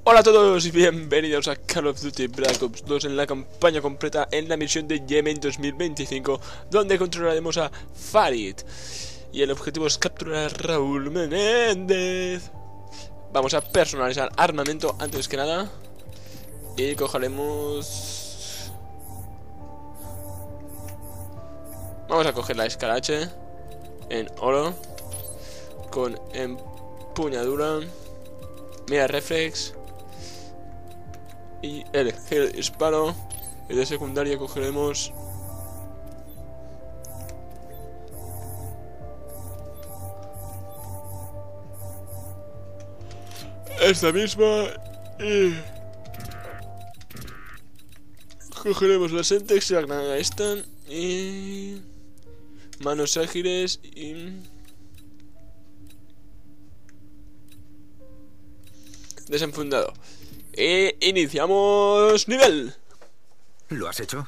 Hola a todos y bienvenidos a Call of Duty Black Ops 2 en la campaña completa en la misión de Yemen 2025, donde controlaremos a Farid. Y el objetivo es capturar a Raúl Menéndez. Vamos a personalizar armamento antes que nada. Y cogeremos... Vamos a coger la escarache en oro, con empuñadura, mira reflex y el gel disparo. Y de secundaria cogeremos esta misma y cogeremos la Sentex y la granada esta y manos ágiles y desenfundado. E iniciamos nivel. ¿Lo has hecho?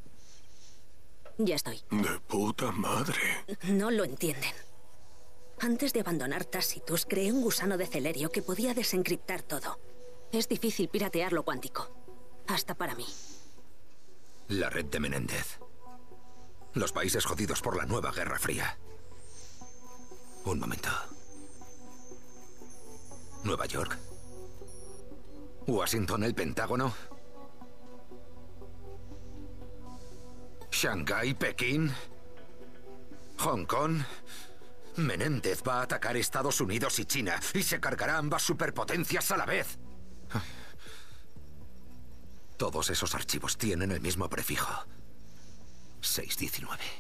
Ya estoy. De puta madre. No lo entienden. Antes de abandonar Tacitus, creé un gusano de Celerio que podía desencriptar todo. Es difícil piratear lo cuántico. Hasta para mí. La red de Menéndez. Los países jodidos por la nueva Guerra Fría. Un momento. Nueva York. Washington, el Pentágono. Shanghái, Pekín. Hong Kong. Menéndez va a atacar Estados Unidos y China y se cargará ambas superpotencias a la vez. Todos esos archivos tienen el mismo prefijo. 619.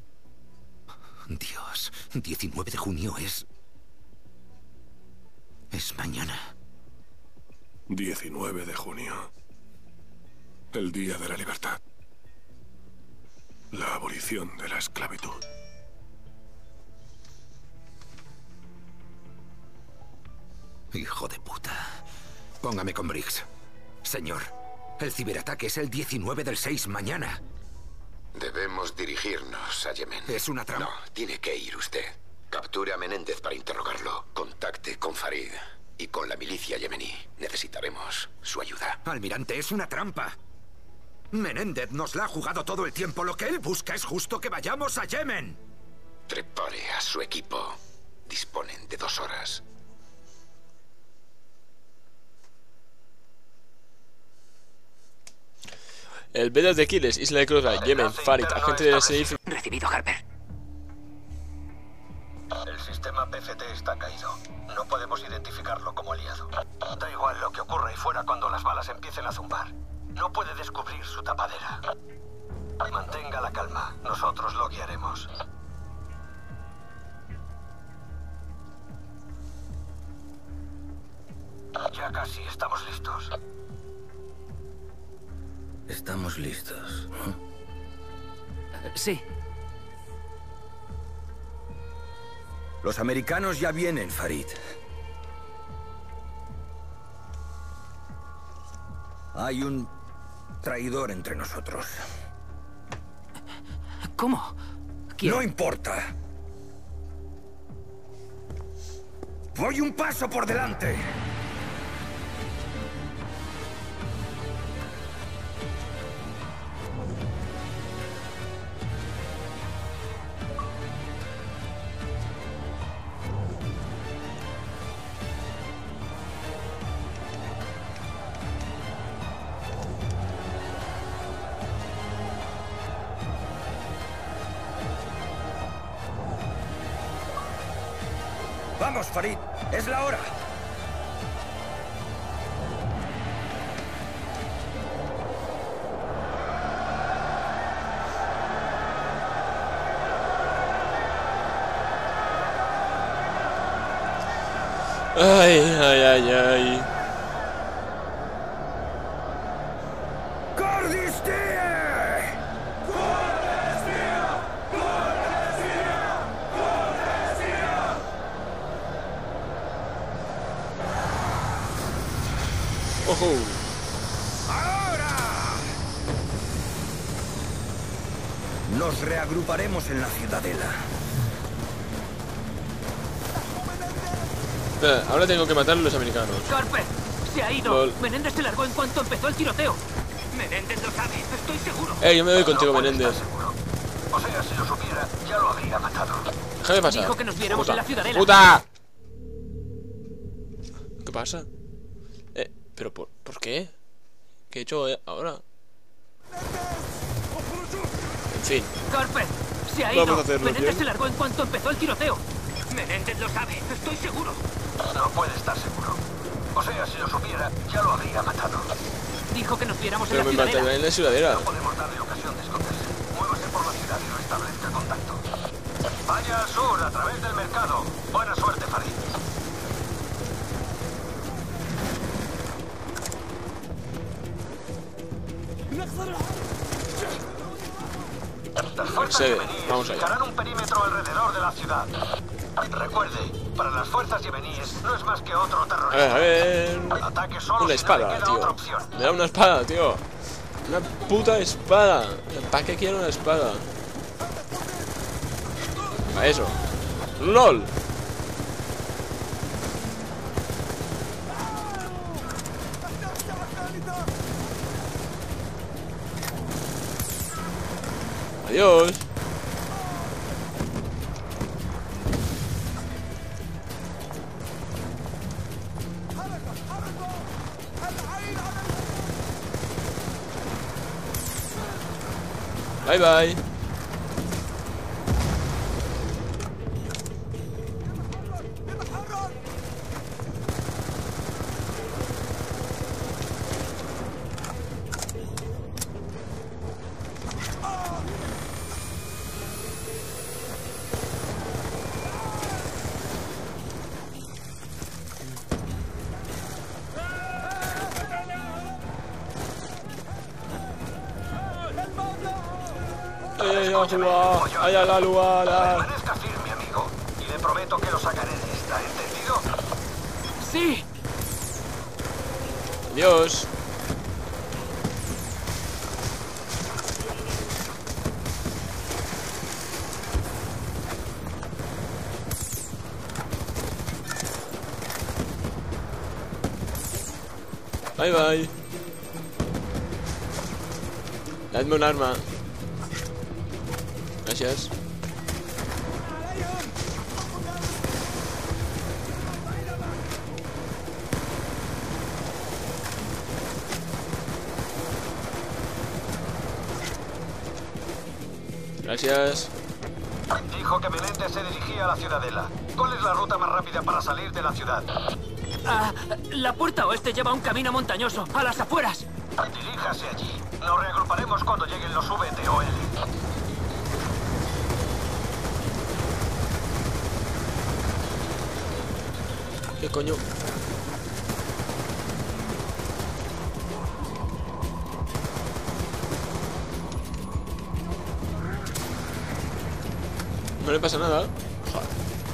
Dios, 19 de junio es mañana. 19 de junio. El día de la libertad. La abolición de la esclavitud. Hijo de puta. Póngame con Briggs. Señor, el ciberataque es el 19 del 6 mañana. Debemos dirigirnos a Yemen. Es una trampa. No, tiene que ir usted. Capture a Menéndez para interrogarlo. Contacte con Farid y con la milicia yemení. Necesitaremos su ayuda. Almirante, es una trampa. Menéndez nos la ha jugado todo el tiempo. Lo que él busca es justo que vayamos a Yemen. Prepare a su equipo. Disponen de 2 horas. el B2 de Aquiles, Isla de Crota, Yemen, Farid, agente de SIF. Recibido, Harper. El sistema PCT está caído. No podemos identificarlo como aliado. Da igual lo que ocurra ahí fuera cuando las balas empiecen a zumbar. No puede descubrir su tapadera. Mantenga la calma. Nosotros lo guiaremos. Ya casi estamos listos. Estamos listos. Sí. Los americanos ya vienen, Farid. Hay un traidor entre nosotros. ¿Cómo? No importa. Voy un paso por delante. Vamos, Farid. Es la hora. Ay, ay, ay, ay. Ojo. ¡Ahora! Nos reagruparemos en la ciudadela. Espera, ahora tengo que matar a los americanos. Carpe, Se ha ido. Lol. Menéndez se largó en cuanto empezó el tiroteo. Menéndez lo sabe, estoy seguro. Yo me voy contigo, No puede Menéndez. estar seguro. O sea, si lo supiera, ya lo habría matado. Déjame pasar. Dijo que nos viéramos en la ciudadela. ¡Puta! ¿Qué pasa? ¿Pero por qué? ¿Qué he hecho ahora? En fin. Carper, se ha Vamos ido. a hacerlo, Menéndez tío. se largó en cuanto empezó el tiroteo. Menéndez lo sabe, estoy seguro. No puede estar seguro. O sea, si lo supiera, ya lo habría matado. Dijo que nos viéramos en Pero la me ciudadela. mantendré en la ciudadela. No podemos darle ocasión de esconderse. Muévase por la ciudad y restablezca contacto. Vaya al sur, a través del mercado. Buena suerte, Farid. Las fuerzas Accede. yemeníes Vamos allá. fijarán un perímetro alrededor de la ciudad. Recuerde, para las fuerzas yemeníes no es más que otro A terrorista. ver. Ataque solo Una si no le espada, queda otra tío. opción. Me da una espada, tío. Una puta espada. ¿Para qué quiero una espada? A eso. ¡LOL! Adiós. Bye bye. ¡Ay, la luara! Permanezca firme, amigo. Y le prometo que lo sacaré de esta, ¿entendido? ¡Sí! Adiós. Bye bye. Dadme un arma. Gracias. Gracias. Dijo que Menéndez se dirigía a la ciudadela. ¿Cuál es la ruta más rápida para salir de la ciudad? Ah, la puerta oeste lleva un camino montañoso, a las afueras. Diríjase allí. Nos reagruparemos cuando lleguen los VTOL. ¿Qué coño? No le pasa nada. Joder.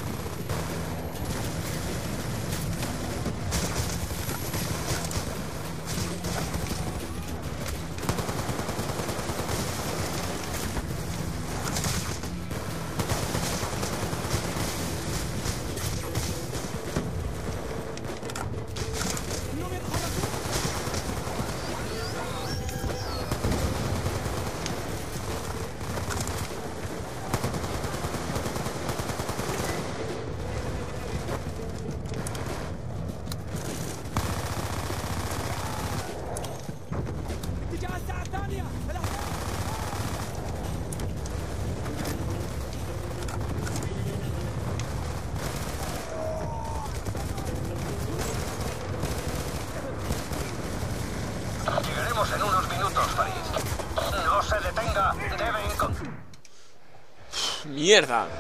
Llegaremos en unos minutos, Farid. No se detenga. Debe encontrar... ¡Mierda!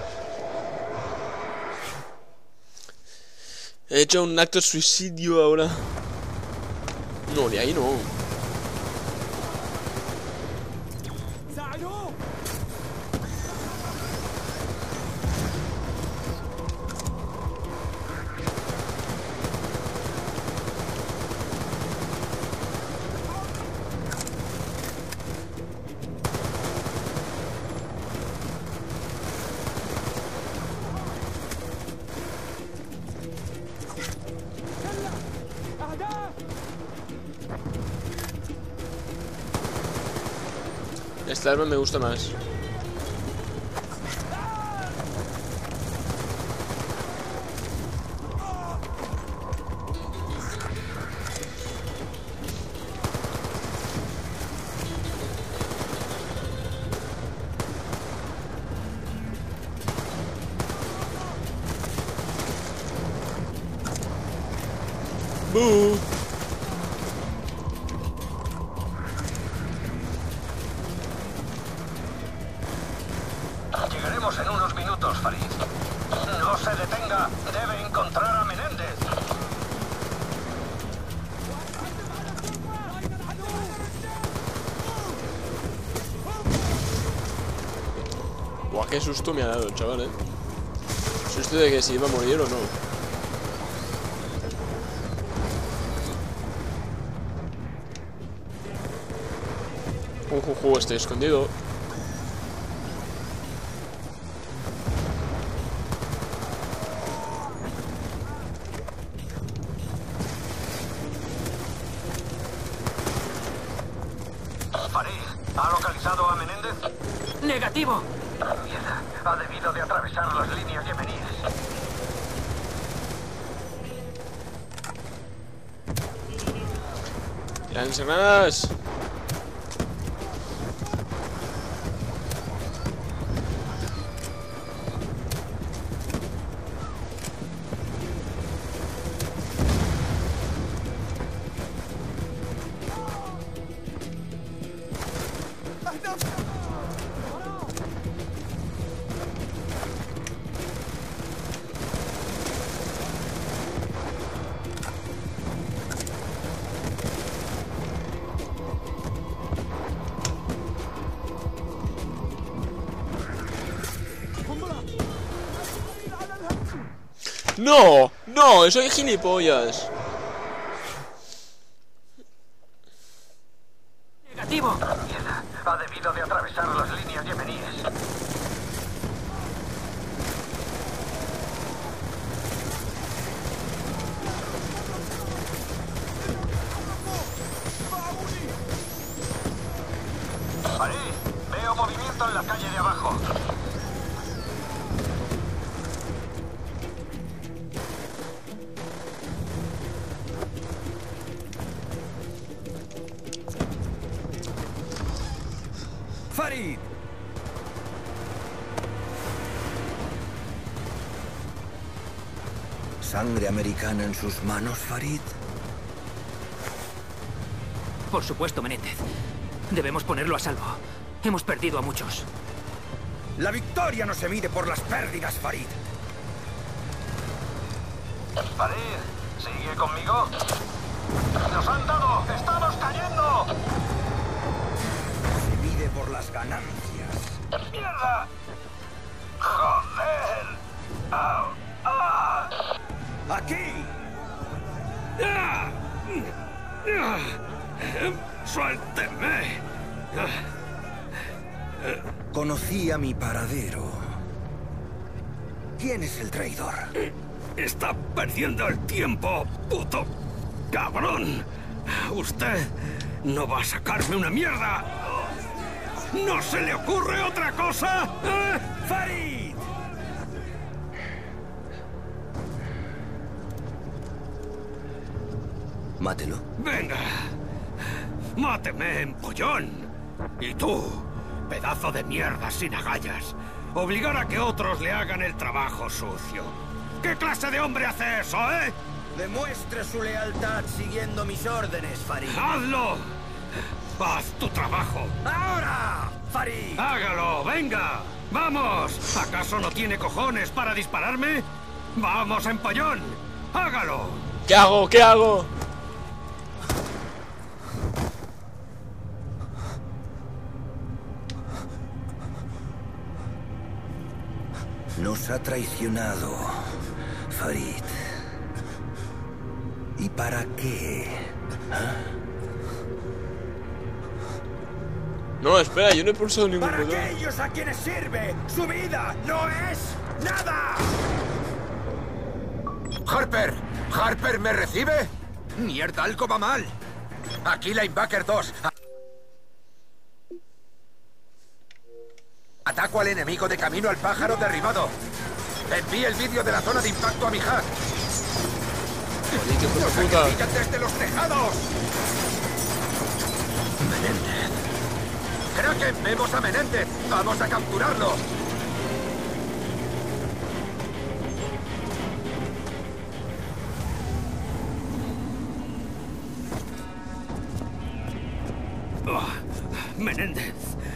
He hecho un acto de suicidio ahora. No, de ahí no. Esta arma me gusta más. ¡Bú! Llegaremos en unos minutos, Farid. No se detenga. Debe encontrar a Menéndez. Buah, qué susto me ha dado, chaval, Susto de que si iba a morir o no. Estoy escondido. Farid, ¿ha localizado a Menéndez? ¡Negativo! Mierda, ha debido de atravesar las líneas yemeníes. ¡Lanzagranadas! ¡No! ¡No! ¡Soy gilipollas! ¡Negativo! Mierda, ha debido de atravesar las líneas yemeníes. Farid, veo movimiento en la calle de abajo. ¡Farid! ¿Sangre americana en sus manos, Farid? Por supuesto, Menéndez. Debemos ponerlo a salvo. Hemos perdido a muchos. La victoria no se mide por las pérdidas, Farid. Farid, ¿sigue conmigo? ¡Nos han dado! ¡Estamos cayendo! Se mide por las ganancias. ¡Mierda! ¡Joder! ¡Au! ¡Ah! ¡Aquí! ¡Suéltenme! Conocí a mi paradero. ¿Quién es el traidor? ¡Está perdiendo el tiempo, puto cabrón! ¡Usted no va a sacarme una mierda! ¿No se le ocurre otra cosa? ¡Farid! Mátelo. ¡Venga! ¡Máteme, empollón! Y tú, pedazo de mierda sin agallas, obligar a que otros le hagan el trabajo sucio. ¿Qué clase de hombre hace eso, Demuestre su lealtad siguiendo mis órdenes, Farid. ¡Hazlo! ¡Haz tu trabajo! ¡Ahora, Farid! ¡Hágalo! ¡Venga! ¡Vamos! ¿Acaso no tiene cojones para dispararme? ¡Vamos, empollón! ¡Hágalo! ¿Qué hago? ¿Qué hago? Nos ha traicionado, Farid. ¿Y para qué? No, espera, yo no he pulsado ningún ¡Para botón. aquellos a quienes sirve! ¡Su vida no es nada! ¡Harper! ¿Harper me recibe? ¡Mierda, algo va mal! Aquí Linebacker 2. Ataco al enemigo de camino al pájaro derribado. Envíe el vídeo de la zona de impacto a mi hack. Joder, qué puta ¡Nos puta. acribillan desde los tejados! Menéndez. Kraken, vemos a Menéndez. Vamos a capturarlo. Menéndez.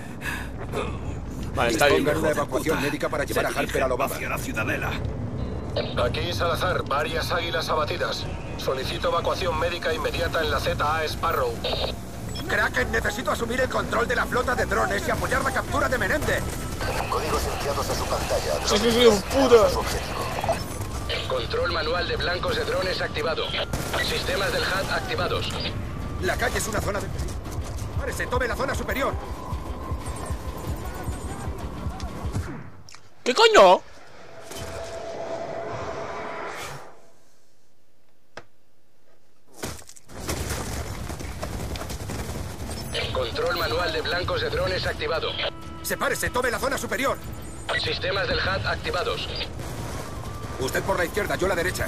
Vale, está bien. Dispongan una evacuación médica para llevar a Harper a Lobama. Hacia la ciudadela. Aquí Salazar, varias águilas abatidas. Solicito evacuación médica inmediata en la ZA Sparrow. Kraken, necesito asumir el control de la flota de drones y apoyar la captura de Menéndez. Códigos enviados a su pantalla. Sí, sí, sí, puta. Control manual de blancos de drones activado. Sistemas del HUD activados. La calle es una zona de... ¡Párese, tome la zona superior! ¿Qué coño? Control manual de blancos de drones activado. ¡Sepárese, tome la zona superior! Sistemas del HUD activados. Usted por la izquierda, yo la derecha.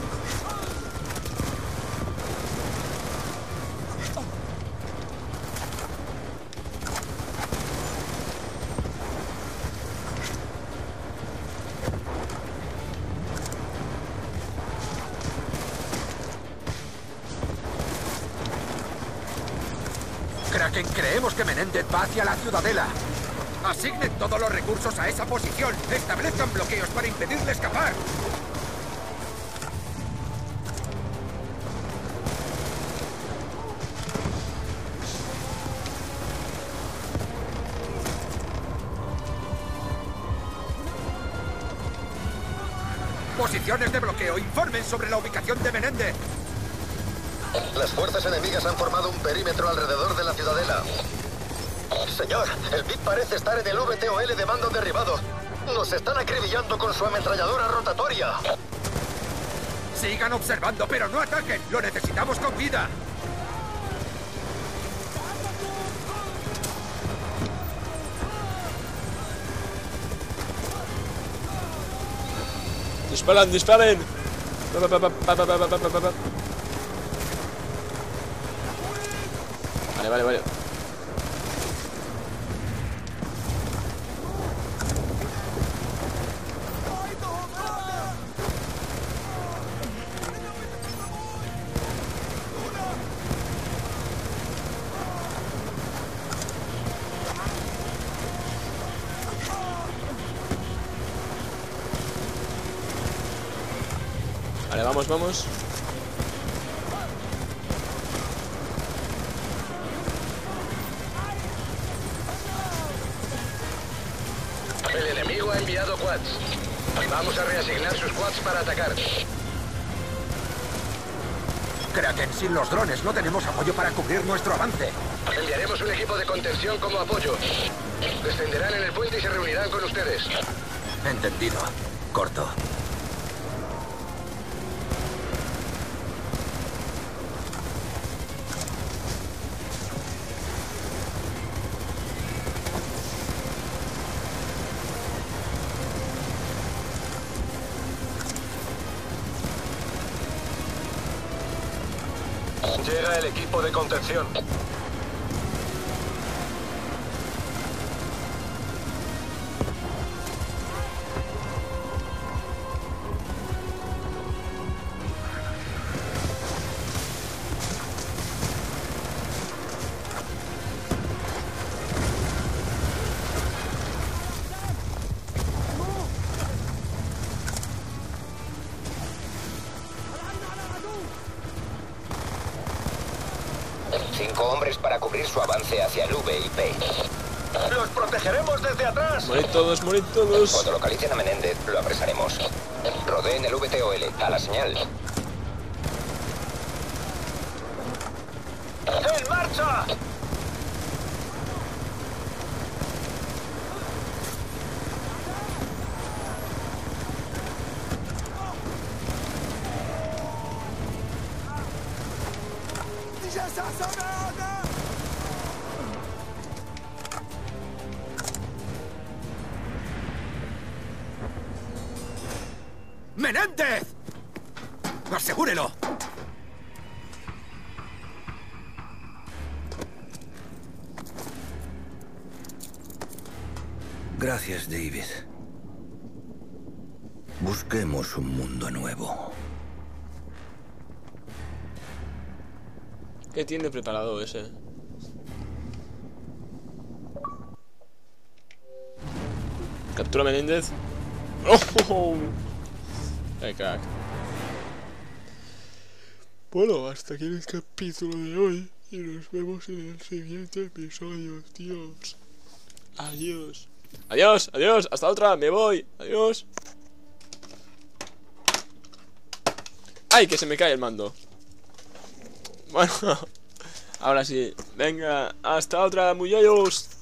Kraken, creemos que Menéndez va hacia la ciudadela. Asignen todos los recursos a esa posición. Establezcan bloqueos para impedirle escapar. Posiciones de bloqueo. Informen sobre la ubicación de Menéndez. Las fuerzas enemigas han formado un perímetro alrededor de la ciudadela. Señor, el VIP parece estar en el VTOL de mando derribado. Nos están acribillando con su ametralladora rotatoria. Sigan observando, pero no ataquen. Lo necesitamos con vida. Disparen, disparen. Vale, vale, vale. Vale, vamos, vamos. El enemigo ha enviado quads. Vamos a reasignar sus quads para atacar. Kraken, sin los drones no tenemos apoyo para cubrir nuestro avance. Enviaremos un equipo de contención como apoyo. Descenderán en el puente y se reunirán con ustedes. Entendido. Corto. Llega el equipo de contención. Cinco hombres para cubrir su avance hacia el VIP. ¡Los protegeremos desde atrás! Morid todos, morid todos. Cuando localicen a Menéndez, lo apresaremos. Rodeen el VTOL a la señal. ¡En marcha! ¡Menéndez! ¡Asegúrelo! Gracias, David. Busquemos un mundo nuevo. ¿Qué tiene preparado ese? Captura a Menéndez. ¡Oh! ¡Qué crack! Bueno, hasta aquí el capítulo de hoy. Y nos vemos en el siguiente episodio, tíos. Adiós. Adiós, adiós. Hasta otra. Me voy. Adiós. ¡Ay, que se me cae el mando! Bueno, ahora sí. Venga, hasta otra, muchachos.